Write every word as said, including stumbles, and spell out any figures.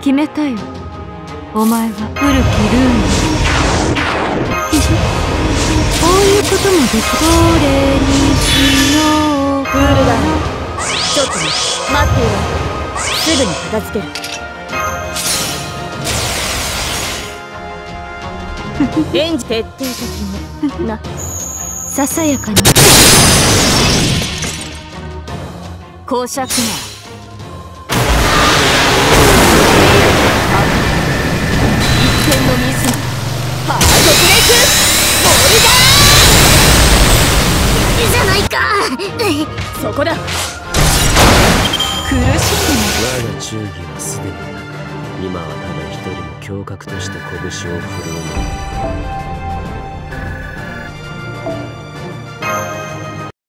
決めたよ。お前は古きルーン。こういうこともできる。これにしよう。 クールダウン。ちょっとね、待っていろ。すぐに片付ける。演じ徹底的にな。 ささやかに。 公爵な。一点のミス。ハードブレイクモルガー。いいじゃないか。そこだ。 苦しんでます。 我が忠義はすでになく、今はただ一人の侠客として拳を振るうのだ。